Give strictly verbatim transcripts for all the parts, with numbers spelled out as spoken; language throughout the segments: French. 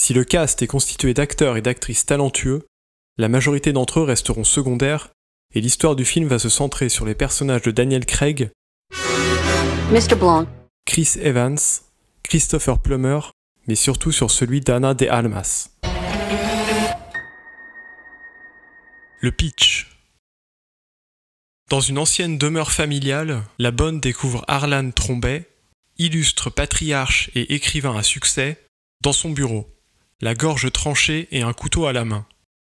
Si le cast est constitué d'acteurs et d'actrices talentueux, la majorité d'entre eux resteront secondaires et l'histoire du film va se centrer sur les personnages de Daniel Craig, mister Blanc, Chris Evans, Christopher Plummer, mais surtout sur celui d'Ana de Armas. Le pitch. Dans une ancienne demeure familiale, la bonne découvre Harlan Trombay, illustre patriarche et écrivain à succès, dans son bureau, la gorge tranchée et un couteau à la main.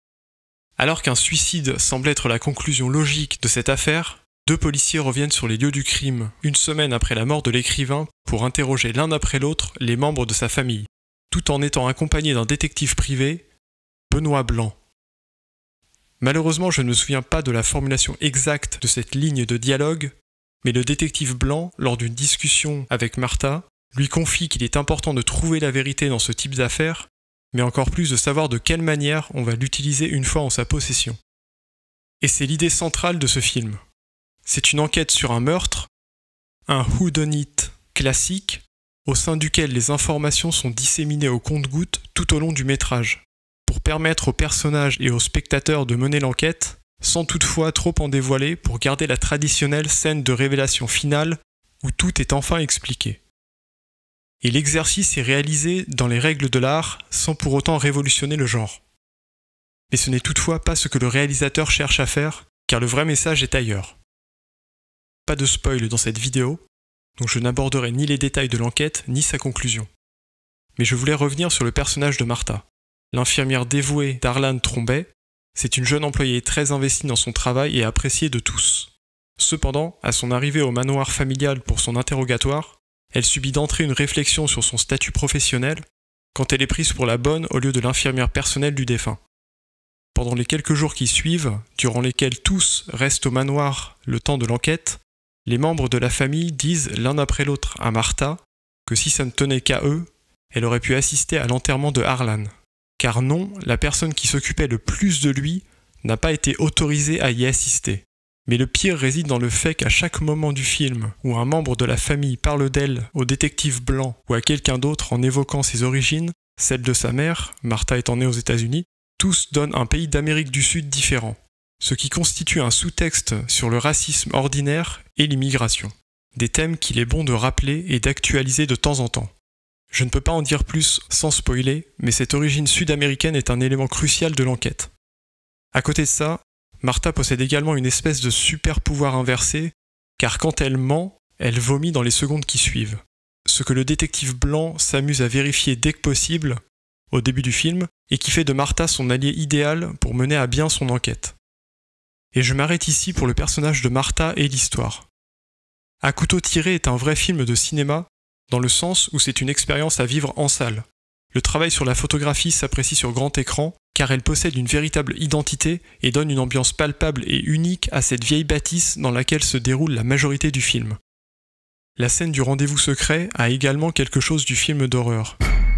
Alors qu'un suicide semble être la conclusion logique de cette affaire, deux policiers reviennent sur les lieux du crime, une semaine après la mort de l'écrivain, pour interroger l'un après l'autre les membres de sa famille, tout en étant accompagnés d'un détective privé, Benoît Blanc. Malheureusement, je ne me souviens pas de la formulation exacte de cette ligne de dialogue, mais le détective Blanc, lors d'une discussion avec Martha, lui confie qu'il est important de trouver la vérité dans ce type d'affaires, mais encore plus de savoir de quelle manière on va l'utiliser une fois en sa possession. Et c'est l'idée centrale de ce film. C'est une enquête sur un meurtre, un whodunit classique, au sein duquel les informations sont disséminées au compte-gouttes tout au long du métrage, pour permettre aux personnages et aux spectateurs de mener l'enquête, sans toutefois trop en dévoiler pour garder la traditionnelle scène de révélation finale où tout est enfin expliqué. Et l'exercice est réalisé dans les règles de l'art sans pour autant révolutionner le genre. Mais ce n'est toutefois pas ce que le réalisateur cherche à faire, car le vrai message est ailleurs. Pas de spoil dans cette vidéo, donc je n'aborderai ni les détails de l'enquête ni sa conclusion. Mais je voulais revenir sur le personnage de Martha. L'infirmière dévouée d'Harlan Trombay, c'est une jeune employée très investie dans son travail et appréciée de tous. Cependant, à son arrivée au manoir familial pour son interrogatoire, elle subit d'entrée une réflexion sur son statut professionnel quand elle est prise pour la bonne au lieu de l'infirmière personnelle du défunt. Pendant les quelques jours qui suivent, durant lesquels tous restent au manoir le temps de l'enquête, les membres de la famille disent l'un après l'autre à Martha que si ça ne tenait qu'à eux, elle aurait pu assister à l'enterrement de Harlan. Car non, la personne qui s'occupait le plus de lui n'a pas été autorisée à y assister. Mais le pire réside dans le fait qu'à chaque moment du film où un membre de la famille parle d'elle au détective Blanc ou à quelqu'un d'autre en évoquant ses origines, celle de sa mère, Martha étant née aux États-Unis, tous donnent un pays d'Amérique du Sud différent, ce qui constitue un sous-texte sur le racisme ordinaire et l'immigration. Des thèmes qu'il est bon de rappeler et d'actualiser de temps en temps. Je ne peux pas en dire plus sans spoiler, mais cette origine sud-américaine est un élément crucial de l'enquête. À côté de ça, Martha possède également une espèce de super pouvoir inversé, car quand elle ment, elle vomit dans les secondes qui suivent. Ce que le détective Blanc s'amuse à vérifier dès que possible, au début du film, et qui fait de Martha son allié idéal pour mener à bien son enquête. Et je m'arrête ici pour le personnage de Martha et l'histoire. À couteau tiré est un vrai film de cinéma, dans le sens où c'est une expérience à vivre en salle. Le travail sur la photographie s'apprécie sur grand écran, car elle possède une véritable identité et donne une ambiance palpable et unique à cette vieille bâtisse dans laquelle se déroule la majorité du film. La scène du rendez-vous secret a également quelque chose du film d'horreur.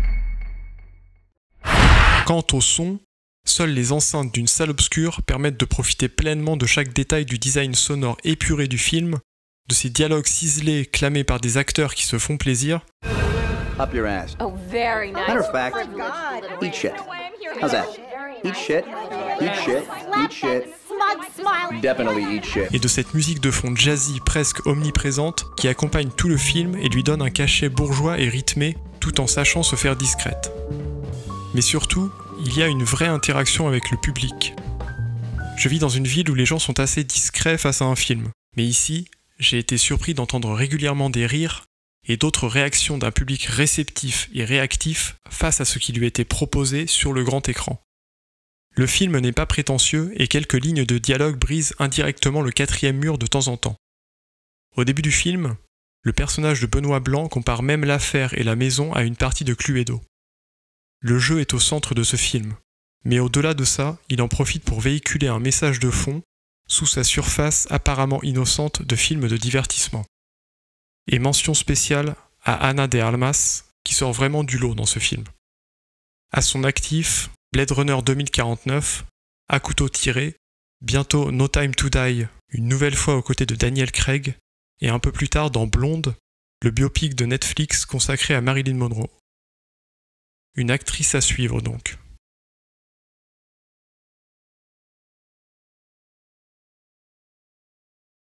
Quant au son, seules les enceintes d'une salle obscure permettent de profiter pleinement de chaque détail du design sonore épuré du film, de ses dialogues ciselés clamés par des acteurs qui se font plaisir. Up your ass. Oh, very nice. Matter of fact, eat shit. How's that? Eat shit, eat shit, eat shit. Definitely eat shit. Et de cette musique de fond jazzy presque omniprésente qui accompagne tout le film et lui donne un cachet bourgeois et rythmé tout en sachant se faire discrète. Mais surtout, il y a une vraie interaction avec le public. Je vis dans une ville où les gens sont assez discrets face à un film, mais ici, j'ai été surpris d'entendre régulièrement des rires et d'autres réactions d'un public réceptif et réactif face à ce qui lui était proposé sur le grand écran. Le film n'est pas prétentieux et quelques lignes de dialogue brisent indirectement le quatrième mur de temps en temps. Au début du film, le personnage de Benoît Blanc compare même l'affaire et la maison à une partie de Cluedo. Le jeu est au centre de ce film, mais au-delà de ça, il en profite pour véhiculer un message de fond sous sa surface apparemment innocente de film de divertissement. Et mention spéciale à Ana de Armas, qui sort vraiment du lot dans ce film. À son actif, Blade Runner deux mille quarante-neuf, À couteau tiré, bientôt No Time to Die, une nouvelle fois aux côtés de Daniel Craig, et un peu plus tard dans Blonde, le biopic de Netflix consacré à Marilyn Monroe. Une actrice à suivre donc.